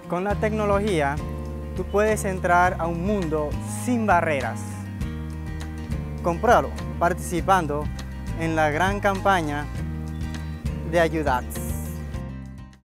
Con la tecnología, tú puedes entrar a un mundo sin barreras. Compruébalo participando en la gran campaña de Ayudats.